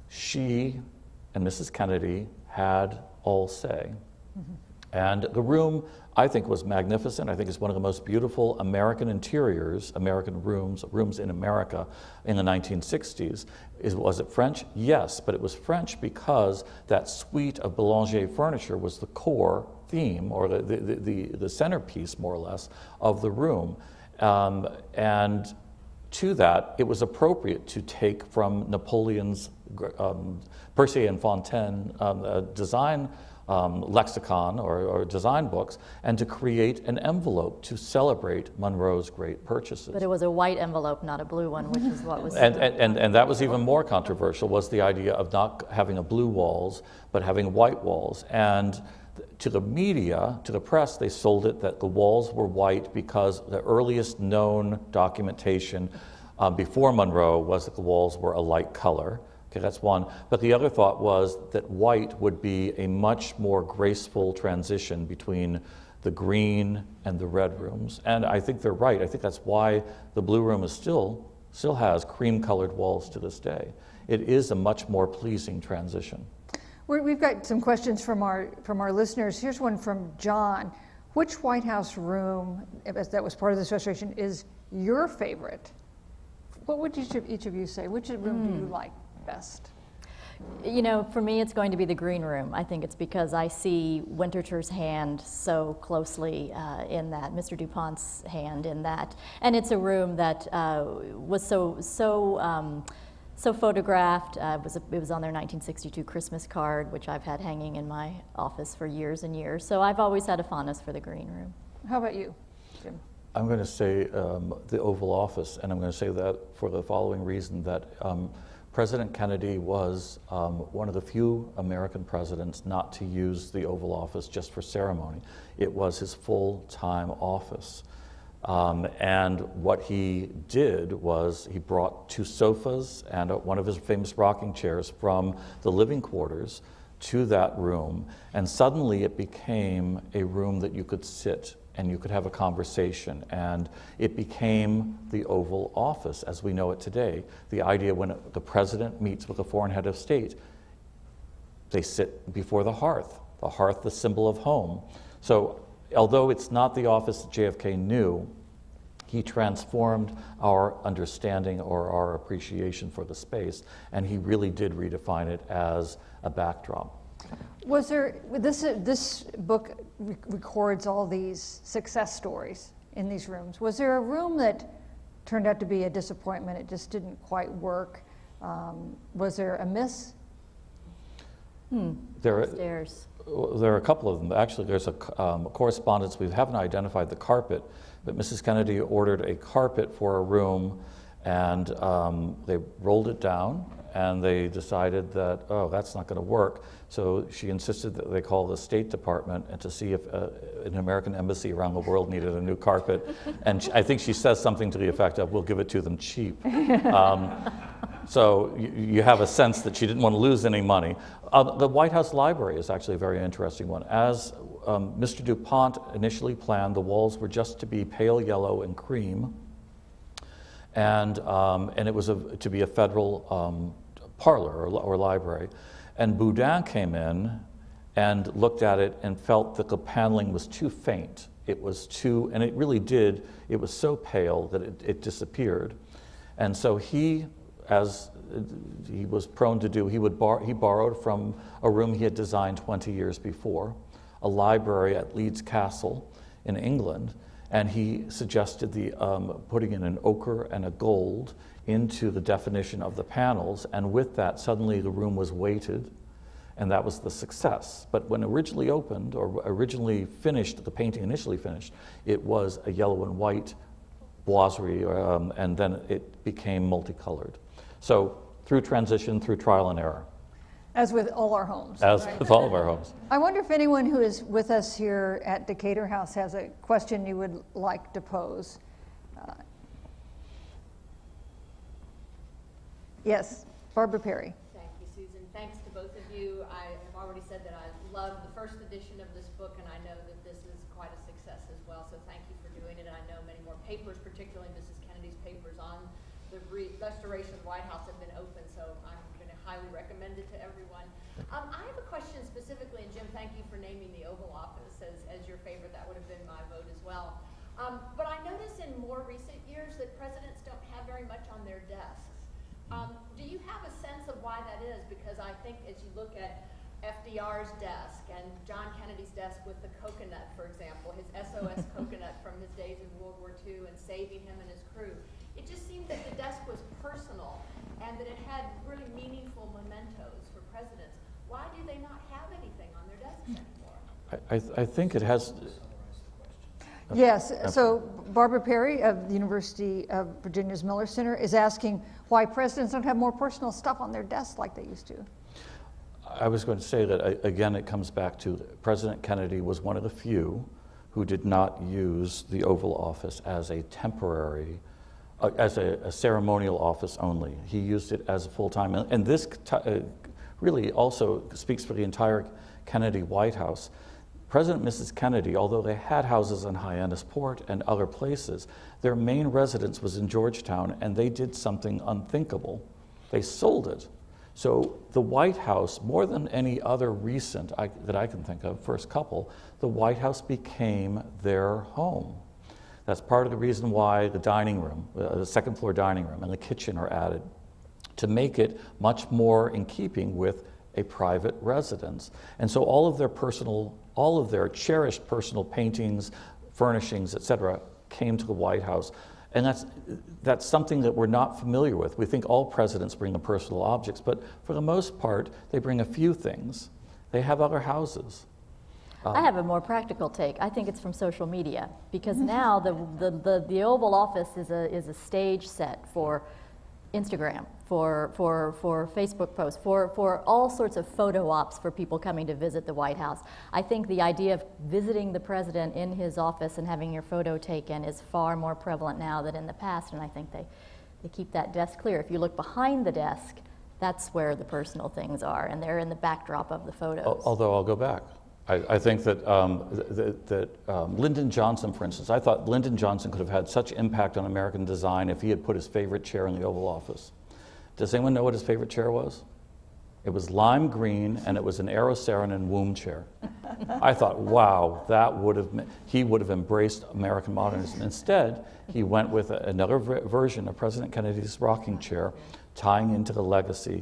she and Missus Kennedy had all say. Mm-hmm. And the room, I think, was magnificent. I think it's one of the most beautiful American interiors, American rooms, rooms in America in the nineteen sixties. Is, was it French? Yes, but it was French because that suite of Boulanger furniture was the core theme, or the, the, the, the centerpiece, more or less, of the room. Um, and to that, it was appropriate to take from Napoleon's um, Percier and Fontaine um, uh, design um, lexicon or, or design books, and to create an envelope to celebrate Monroe's great purchases. But it was a white envelope, not a blue one, which is what was... and, and, and, and that was even more controversial, was the idea of not having a blue walls, but having white walls. And to the media, to the press, they sold it that the walls were white because the earliest known documentation um, before Monroe was that the walls were a light color. Okay, that's one. But the other thought was that white would be a much more graceful transition between the green and the red rooms. And I think they're right. I think that's why the Blue Room is still, still has cream-colored walls to this day. It is a much more pleasing transition. We've got some questions from our, from our listeners. Here's one from John. Which White House room that was part of this restoration is your favorite? What would each of, each of you say? Which room mm. do you like best? You know, for me, it's going to be the green room. I think it's because I see Winterthur's hand so closely uh, in that, Mister DuPont's hand in that. And it's a room that uh, was so, so, um, So photographed. Uh, it, was a, it was on their nineteen sixty-two Christmas card, which I've had hanging in my office for years and years. So I've always had a fondness for the green room. How about you, Jim? I'm going to say um, the Oval Office, and I'm going to say that for the following reason, that um, President Kennedy was um, one of the few American presidents not to use the Oval Office just for ceremony. It was his full-time office. Um, and what he did was he brought two sofas and a, one of his famous rocking chairs from the living quarters to that room, and suddenly it became a room that you could sit and you could have a conversation, and it became the Oval Office as we know it today. The idea when the president meets with a foreign head of state, they sit before the hearth, the hearth, the symbol of home. So although it's not the office that J F K knew, he transformed our understanding or our appreciation for the space, and he really did redefine it as a backdrop. Was there, this, this book re records all these success stories in these rooms. Was there a room that turned out to be a disappointment? It just didn't quite work. Um, was there a miss? Hmm. There, Upstairs. There are a couple of them. Actually, there's a um, correspondence. We haven't identified the carpet, but Missus Kennedy ordered a carpet for a room, and um, they rolled it down, and they decided that, oh, that's not going to work. So she insisted that they call the State Department and to see if uh, an American embassy around the world needed a new carpet. And she, I think she says something to the effect of, we'll give it to them cheap. Um, so you, you have a sense that she didn't want to lose any money. Uh, the White House Library is actually a very interesting one. As um, Mister DuPont initially planned, the walls were just to be pale yellow and cream, and, um, and it was a, to be a federal um, parlor or, or library. And Boudin came in and looked at it and felt that the paneling was too faint. It was too, and it really did, it was so pale that it, it disappeared. And so he, as he was prone to do, he, would bar, he borrowed from a room he had designed twenty years before, a library at Leeds Castle in England, and he suggested the um, putting in an ochre and a gold into the definition of the panels, and with that, suddenly the room was weighted, and that was the success. But when originally opened, or originally finished, the painting initially finished, it was a yellow and white boiserie, um, and then it became multicolored. So through transition, through trial and error. As with all our homes. As right? with all of our homes. I wonder if anyone who is with us here at Decatur House has a question you would like to pose. Uh, yes, Barbara Perry. Thank you, Susan. Thanks to both of you. I have already said that I love the first edition of this book, and I know that this is quite a success as well, so thank you for doing it. And I know many more papers, particularly Missus Kennedy's papers on the re restoration of the White House, have been open, so I'm going to highly recommend it to everyone. Um, I have a question specifically, and Jim, thank you for naming the Oval Office as, as your favorite. That would have been my vote as well. Um, but I notice in more recent years that presidents don't have very much on their desks. Um, do you have a sense of why that is? Because I think as you look at F D R's desk and John Kennedy's desk with the coconut, for example, his S O S coconut from his days in World War Two and saving him and his crew, it just seemed that the desk was personal and that it had really meaningful mementos for presidents. Why do they not have anything on their desks anymore? I, I, I think it has. Yes, so Barbara Perry of the University of Virginia's Miller Center is asking why presidents don't have more personal stuff on their desks like they used to. I was going to say that, again, it comes back to President Kennedy was one of the few who did not use the Oval Office as a temporary, uh, as a, a ceremonial office only. He used it as a full-time, and, and this t uh, really also speaks for the entire Kennedy White House. President and Missus Kennedy, although they had houses in Hyannisport and other places, their main residence was in Georgetown, and they did something unthinkable. They sold it. So the White House, more than any other recent I, that I can think of, first couple, the White House became their home. That's part of the reason why the dining room, uh, the second floor dining room and the kitchen are added, to make it much more in keeping with a private residence. And so all of their personal, all of their cherished personal paintings, furnishings, et cetera, came to the White House. And that's, that's something that we're not familiar with. We think all presidents bring the personal objects, but for the most part, they bring a few things. They have other houses. Um, I have a more practical take. I think it's from social media, because now the, the, the, the Oval Office is a, is a stage set for Instagram, for, for, for Facebook posts, for, for all sorts of photo ops for people coming to visit the White House. I think the idea of visiting the president in his office and having your photo taken is far more prevalent now than in the past, and I think they, they keep that desk clear. If you look behind the desk, that's where the personal things are, and they're in the backdrop of the photos. Although I'll go back. I, I think that, um, that, that um, Lyndon Johnson, for instance, I thought Lyndon Johnson could have had such impact on American design if he had put his favorite chair in the Oval Office. Does anyone know what his favorite chair was? It was lime green, and it was an Aerosarin womb chair. I thought, wow, that would have, he would have embraced American modernism. Instead, he went with a, another version of President Kennedy's rocking chair, tying into the legacy.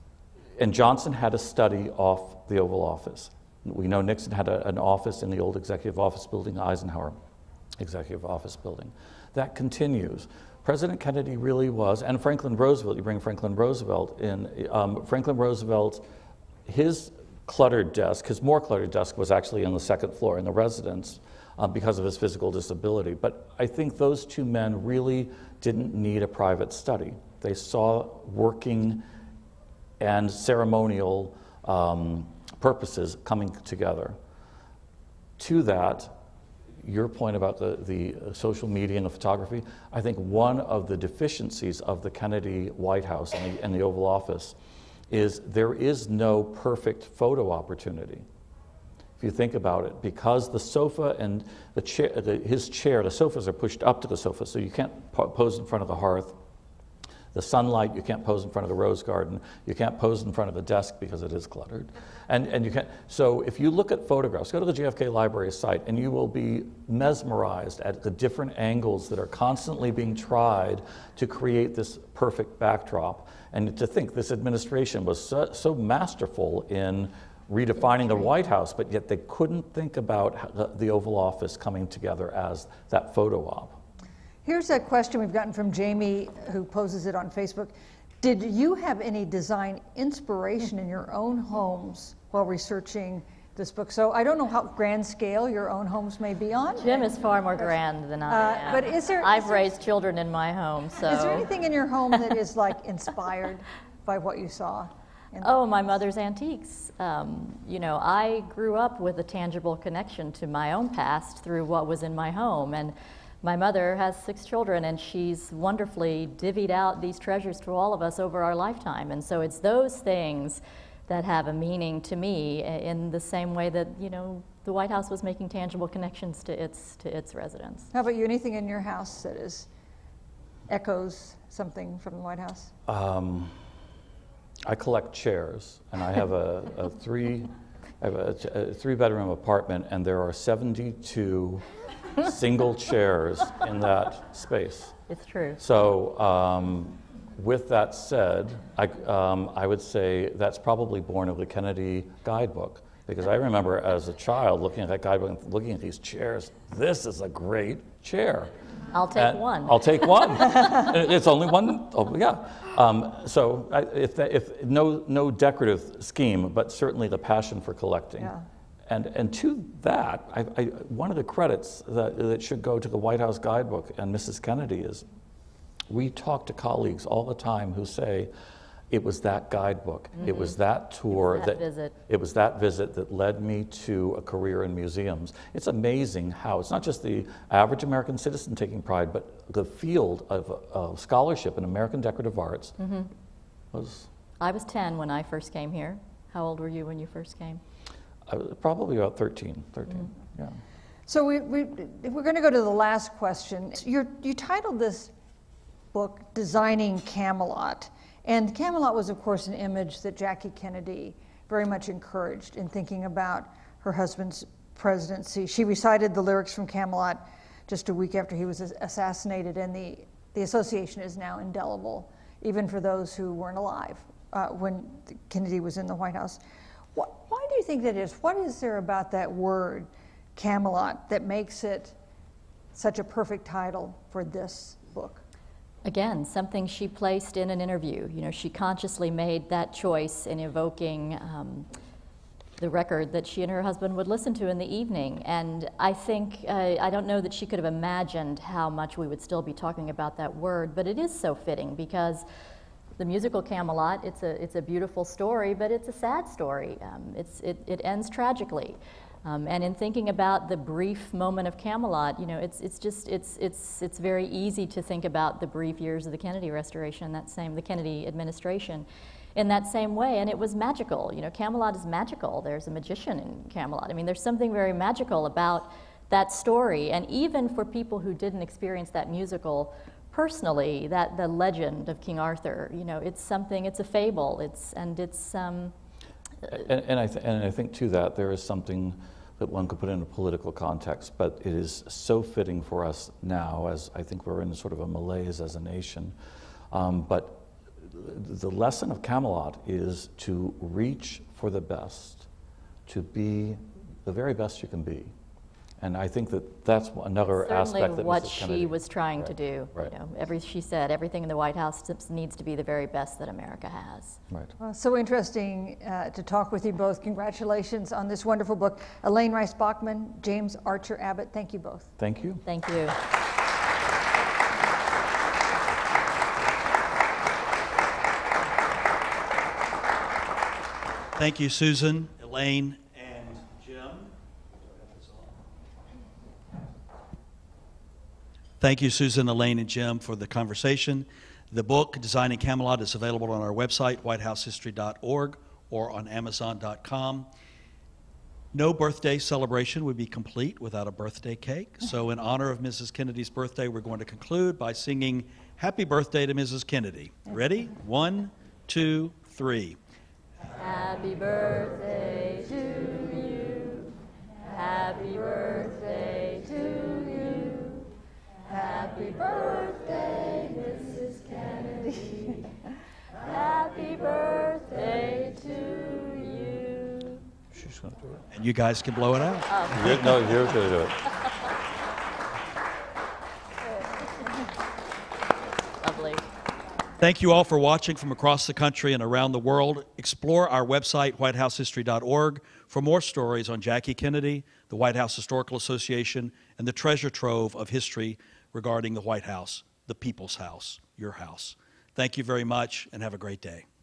And Johnson had a study off the Oval Office. We know Nixon had a, an office in the old executive office building, Eisenhower executive office building. That continues. President Kennedy really was, and Franklin Roosevelt, you bring Franklin Roosevelt in, um, Franklin Roosevelt, his cluttered desk, his more cluttered desk was actually on the second floor in the residence uh, because of his physical disability. But I think those two men really didn't need a private study. They saw working and ceremonial um, purposes coming together. To that, your point about the, the social media and the photography, I think one of the deficiencies of the Kennedy White House and the, and the Oval Office is there is no perfect photo opportunity. If you think about it, because the sofa and the chair, the, his chair, the sofas are pushed up to the sofa, so you can't po pose in front of the hearth. The sunlight, you can't pose in front of the rose garden. You can't pose in front of the desk because it is cluttered. And, and you can't, so if you look at photographs, go to the J F K Library site and you will be mesmerized at the different angles that are constantly being tried to create this perfect backdrop. And to think this administration was so, so masterful in redefining the White House, but yet they couldn't think about the, the Oval Office coming together as that photo op. Here's a question we've gotten from Jamie, who poses it on Facebook. Did you have any design inspiration in your own homes while researching this book? So I don't know how grand scale your own homes may be on. Jim is far more grand than I Uh, am. but is there- I've is there- raised children in my home, so. Is there anything in your home that is like inspired by what you saw? in- Oh, my mother's antiques. Um, you know, I grew up with a tangible connection to my own past through what was in my home. And my mother has six children, and she's wonderfully divvied out these treasures to all of us over our lifetime. And so it's those things that have a meaning to me in the same way that, you know, the White House was making tangible connections to its, to its residents. How about you? Anything in your house that is echoes something from the White House? Um, I collect chairs, and I have a, a three, I have a, a three-bedroom apartment, and there are seventy-two single chairs in that space. It's true. So, um, with that said, I, um, I would say that's probably born of the Kennedy guidebook, because I remember as a child looking at that guidebook and looking at these chairs. This is a great chair. I'll take And one. I'll take one. It's only one. Oh, yeah. Um, so, I, if, that, if no no decorative scheme, but certainly the passion for collecting. Yeah. And, and to that, I, I, one of the credits that, that should go to the White House Guidebook and Missus Kennedy is we talk to colleagues all the time who say, it was that guidebook, mm-hmm. it was that tour, that visit. it was that visit that led me to a career in museums. It's amazing how it's not just the average American citizen taking pride, but the field of, of scholarship in American decorative arts mm-hmm. was... I was ten when I first came here. How old were you when you first came? I was probably about thirteen, thirteen, mm-hmm. yeah. So we, we, we're going to go to the last question. You're, you titled this book, Designing Camelot. And Camelot was, of course, an image that Jackie Kennedy very much encouraged in thinking about her husband's presidency. She recited the lyrics from Camelot just a week after he was assassinated, and the, the association is now indelible, even for those who weren't alive uh, when Kennedy was in the White House. What, why do you think that is? What is there about that word, Camelot, that makes it such a perfect title for this book? Again, something she placed in an interview. You know, she consciously made that choice in evoking um, the record that she and her husband would listen to in the evening. And I think, uh, I don't know that she could have imagined how much we would still be talking about that word, but it is so fitting because the musical Camelot, it's a, it's a beautiful story, but it's a sad story. Um, it's, it, it ends tragically. Um, and in thinking about the brief moment of Camelot, you know, it's, it's just, it's, it's, it's very easy to think about the brief years of the Kennedy restoration, that same, the Kennedy administration, in that same way. And it was magical. You know, Camelot is magical. There's a magician in Camelot. I mean, there's something very magical about that story. And even for people who didn't experience that musical personally, that the legend of King Arthur, you know, it's something, it's a fable. It's, and it's... Um, and, and, I th and I think, too, that there is something that one could put in a political context, but it is so fitting for us now, as I think we're in sort of a malaise as a nation. Um, but the lesson of Camelot is to reach for the best, to be the very best you can be. And I think that that's another Certainly aspect that what Missus she Kennedy, was trying right, to do. Right. You know, every, she said everything in the White House needs to be the very best that America has. Right. Well, so interesting uh, to talk with you both. Congratulations on this wonderful book. Elaine Rice Bachmann, James Archer Abbott, thank you both. Thank you. Thank you. Thank you, Susan, Elaine, and Jim. Thank you, Susan, Elaine, and Jim, for the conversation. The book, Designing Camelot, is available on our website, white house history dot org, or on amazon dot com. No birthday celebration would be complete without a birthday cake. So in honor of Missus Kennedy's birthday, we're going to conclude by singing Happy Birthday to Missus Kennedy. Ready? One, two, three. Happy birthday to you. Happy birthday to you. Happy birthday, Missus Kennedy. Happy birthday to you. She's going to do it. And you guys can blow it out. You're, no, you're going to do it. Lovely. Thank you all for watching from across the country and around the world. Explore our website, white house history dot org, for more stories on Jackie Kennedy, the White House Historical Association, and the treasure trove of history regarding the White House, the People's House, your house. Thank you very much, and have a great day.